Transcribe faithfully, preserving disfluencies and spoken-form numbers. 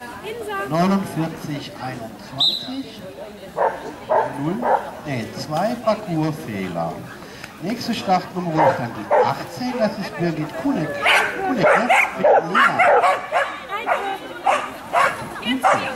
neunundvierzig einundzwanzig. null, ne, zwei Parcoursfehler. Nächste Startnummer ist dann die achtzehn, das ist Birgit Kulik. Kulik, ne? Mit Lena.